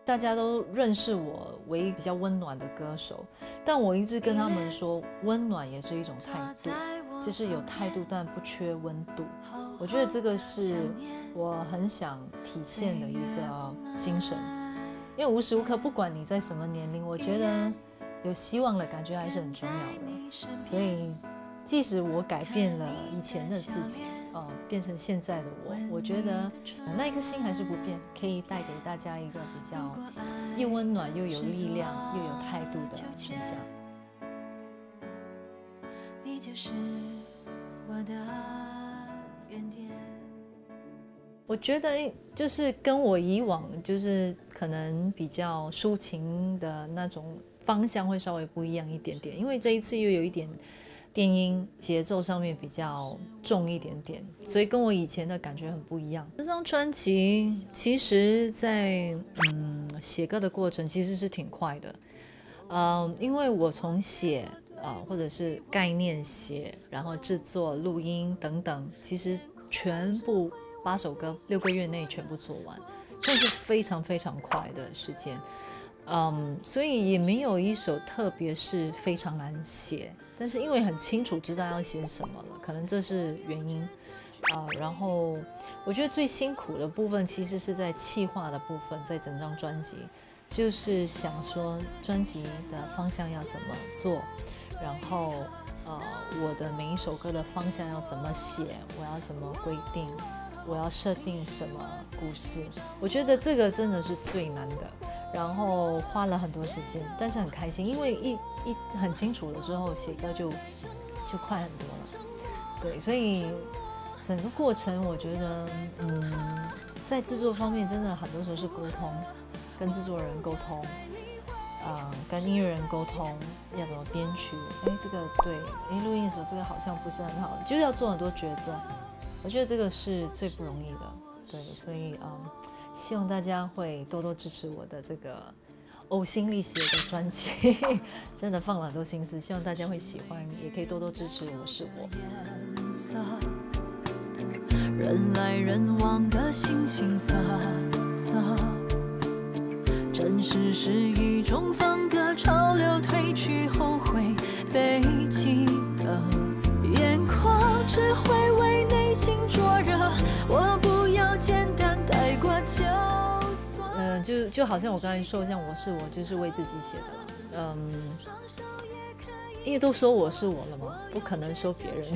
大家都认识我为一个比较温暖的歌手，但我一直跟他们说，温暖也是一种态度，就是有态度但不缺温度。我觉得这个是我很想体现的一个精神，因为无时无刻不管你在什么年龄，我觉得有希望的感觉还是很重要的。所以即使我改变了以前的自己，变成现在的我觉得那一颗心还是不变，可以带给大家一个比较又温暖又有力量又有态度的全家。你就是我的原点。我觉得就是跟我以往就是可能比较抒情的那种方向会稍微不一样一点点，因为这一次又有一点电音节奏上面比较重一点点，所以跟我以前的感觉很不一样。这张专辑其实在写歌的过程其实是挺快的，因为我从写或者是概念写，然后制作、录音等等，其实全部8首歌6个月内全部做完，算是非常非常快的时间。所以也没有一首特别是非常难写，但是因为很清楚知道要写什么了，可能这是原因。然后我觉得最辛苦的部分其实是在企划的部分，在整张专辑，就是想说专辑的方向要怎么做，然后我的每一首歌的方向要怎么写，我要怎么规定，我要设定什么故事，我觉得这个真的是最难的。然后花了很多时间，但是很开心，因为一很清楚了之后，写歌就快很多了。对，所以整个过程我觉得，在制作方面真的很多时候是沟通，跟制作人沟通，跟音乐人沟通，要怎么编曲，这个对，录音的时候这个好像不是很好，就是要做很多抉择。我觉得这个是最不容易的，对，所以希望大家会多多支持我的这个呕心沥血的专辑，真的放了很多心思，希望大家会喜欢，也可以多多支持我是我。人来人往的形形色色，真实是一种风格，潮流褪去后会被记得，眼眶只会为内心灼热，我不要简单带过就算。就好像我刚才说，像我是我就是为自己写的啦，因为都说我是我了嘛，不可能说别人。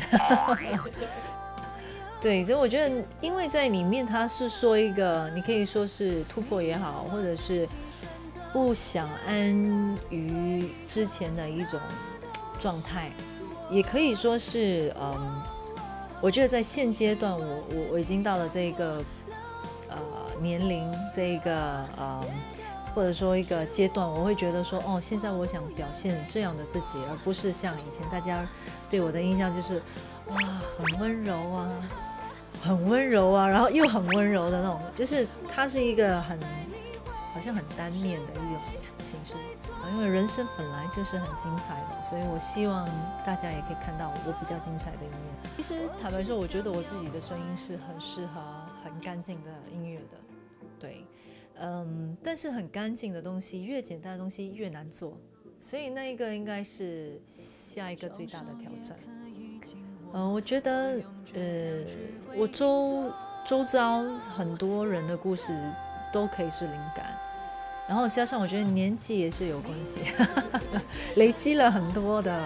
对，所以我觉得，因为在里面他是说一个，你可以说是突破也好，或者是不想安于之前的一种状态，也可以说是，我觉得在现阶段我已经到了这个年龄，这个或者说一个阶段，我会觉得说，现在我想表现这样的自己，而不是像以前大家对我的印象就是，哇，很温柔啊。很温柔啊，然后又很温柔的那种，就是它是一个好像很单面的一种形式。因为人生本来就是很精彩的，所以我希望大家也可以看到我比较精彩的一面。其实坦白说，我觉得我自己的声音是很适合很干净的音乐的，对，但是很干净的东西，越简单的东西越难做，所以那一个应该是下一个最大的挑战。我觉得，我周遭很多人的故事都可以是灵感，然后加上我觉得年纪也是有关系，累积了很多的，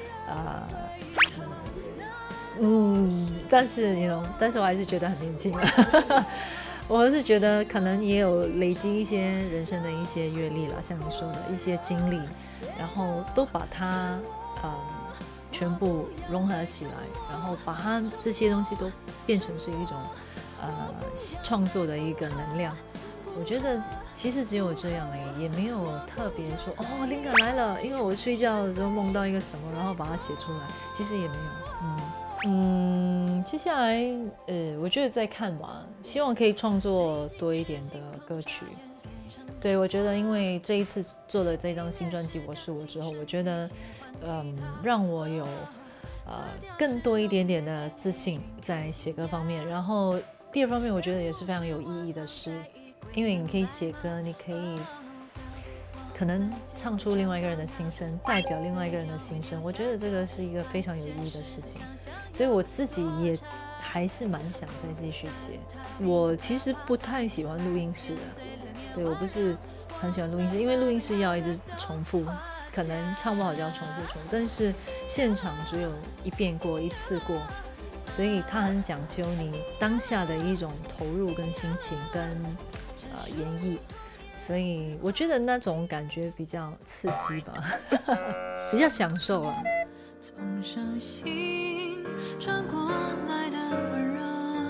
但是我还是觉得很年轻了。我是觉得可能也有累积一些人生的一些阅历了，像你说的一些经历，然后都把它，全部融合起来，然后把它这些东西都变成是一种创作的一个能量。我觉得其实只有这样而已，也没有特别说灵感来了，因为我睡觉的时候梦到一个什么，然后把它写出来，其实也没有。接下来我觉得再看吧，希望可以创作多一点的歌曲。对，我觉得因为这一次做了这张新专辑《我是我》之后，我觉得，让我有更多一点点的自信在写歌方面。然后第二方面，我觉得也是非常有意义的是， 因为你可以写歌，你可能唱出另外一个人的心声，代表另外一个人的心声。我觉得这个是一个非常有意义的事情，所以我自己也还是蛮想再继续写。我其实不太喜欢录音室的，对，我不是很喜欢录音室，因为录音室要一直重复，可能唱不好就要重复，但是现场只有一次过，所以它很讲究你当下的一种投入跟心情跟演绎，所以我觉得那种感觉比较刺激吧，比较享受啊。从伤心转过来的温柔，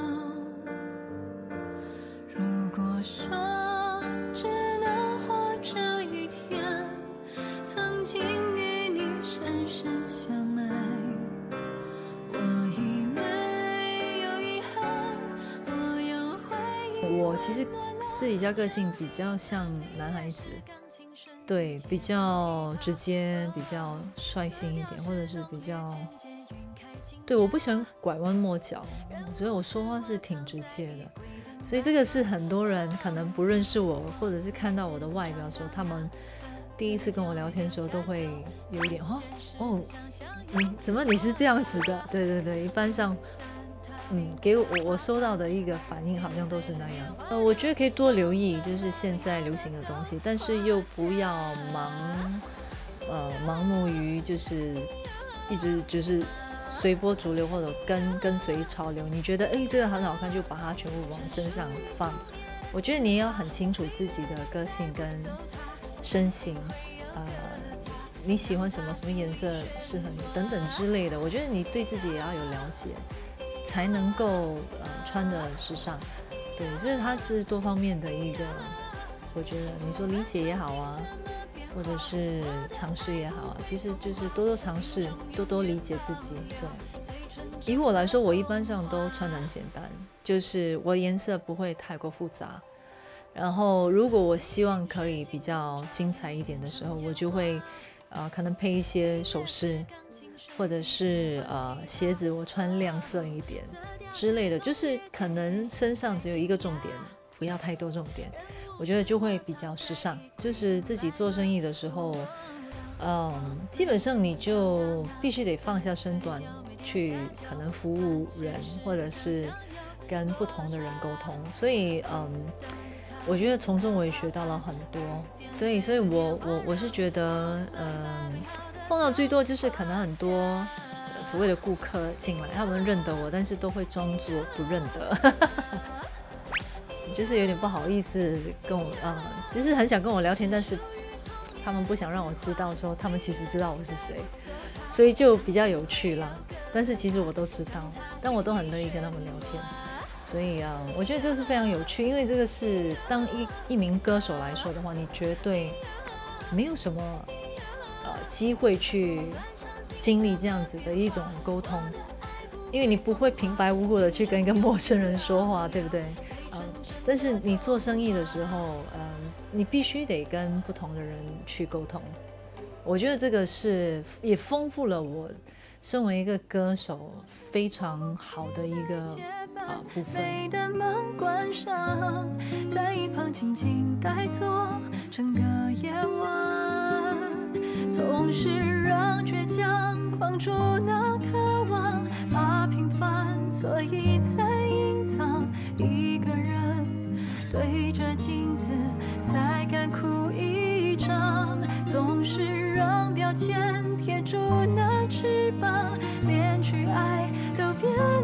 如果说只能活这一天，曾经与你深深相爱，我已没有遗憾，我有回忆。我其实私底下个性比较像男孩子，对，比较直接，比较率性一点，或者是比较，对，我不喜欢拐弯抹角，所以我说话是挺直接的。所以这个是很多人可能不认识我，或者是看到我的外表的时候，他们第一次跟我聊天的时候都会有一点哦，你是这样子的？对对对，一般上给我收到的一个反应好像都是那样。我觉得可以多留意就是现在流行的东西，但是又不要盲目于就是一直就是随波逐流或者跟随潮流。你觉得这个很好看，就把它全部往身上放。我觉得你也要很清楚自己的个性跟身形，你喜欢什么颜色适合你等等之类的。我觉得你对自己也要有了解，才能够穿得时尚。对，所以它是多方面的一个，我觉得你说理解也好啊，或者是尝试也好啊，其实就是多多尝试，多多理解自己。对，以我来说，我一般上都穿得很简单，就是我颜色不会太过复杂。然后如果我希望可以比较精彩一点的时候，我就会可能配一些首饰，或者是鞋子我穿亮色一点之类的，就是可能身上只有一个重点，不要太多重点，我觉得就会比较时尚。就是自己做生意的时候，基本上你就必须得放下身段去可能服务人，或者是跟不同的人沟通。所以我觉得从中我也学到了很多。对，所以我是觉得碰到最多就是可能很多所谓的顾客进来，他们认得我，但是都会装作不认得就是有点不好意思跟我就是很想跟我聊天，但是他们不想让我知道说他们其实知道我是谁，所以就比较有趣啦。但是其实我都知道，但我都很乐意跟他们聊天。所以我觉得这是非常有趣，因为这个是当一名歌手来说的话，你绝对没有什么机会去经历这样子的一种沟通，因为你不会平白无故的去跟一个陌生人说话，对不对？但是你做生意的时候，你必须得跟不同的人去沟通。我觉得这个是也丰富了我身为一个歌手非常好的一个部分。的门关上，在一旁静静待坐整个夜晚，总是让倔强框住那渴望，怕平凡，所以才隐藏一个人，对着镜子才敢哭一场，总是让标签贴住那翅膀，连去爱都变